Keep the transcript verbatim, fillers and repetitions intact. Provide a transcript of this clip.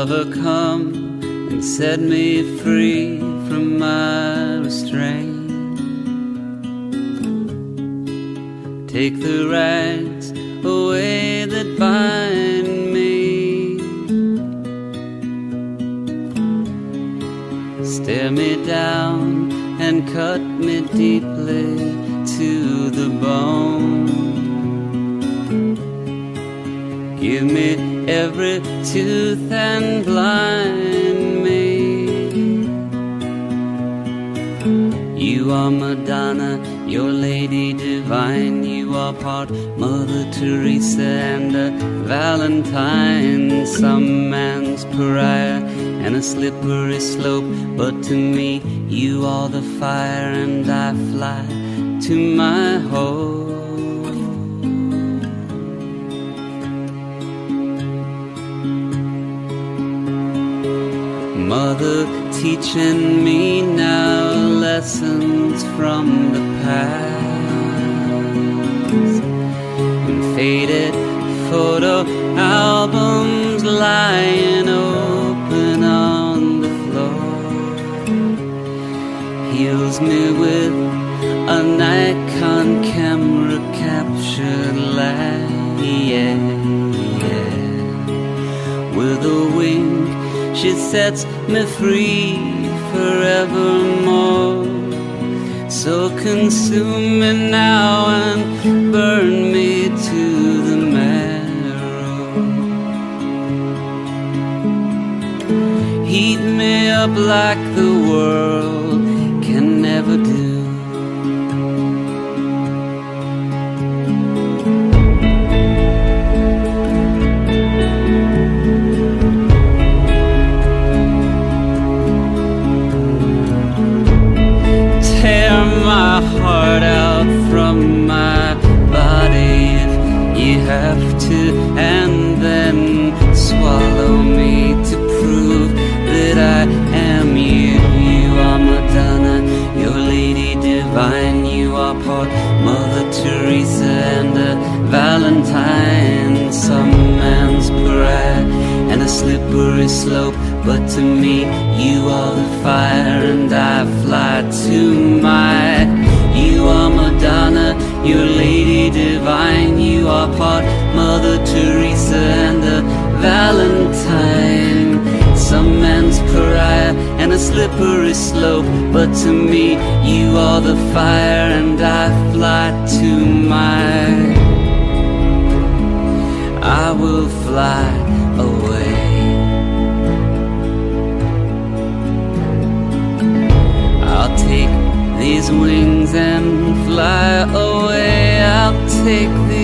Lover, come and set me free from my restraint. Take the rags away that bind me. Stare me down and cut me deeply to the bone. Give me every tooth and blind me. You are Madonna, you're Lady Divine. You are part Mother Teresa and a Valentine. Some man's pariah and a slippery slope, but to me you are the fire, and I fly to my home. Mother, teaching me now lessons from the past, and faded photo albums lying open on the floor. Heals me with a Nikon camera captured light, yeah, yeah. With a wink she sets me free forevermore. So consume me now and burn me to the marrow. Heat me up like the world can never do. My heart out from my body if you have to, and then swallow me to prove that I am you. You are Madonna, you're Lady Divine. You are part Mother Teresa and a Valentine. Some man's pariah and a slippery slope, but to me you are the fire, and I fly to my. You are Madonna, you're Lady Divine. You are part Mother Teresa and a Valentine. Some man's pariah and a slippery slope, but to me you are the fire, and I fly to my. I will fly away. I'll take these wings and fly away. I'll take the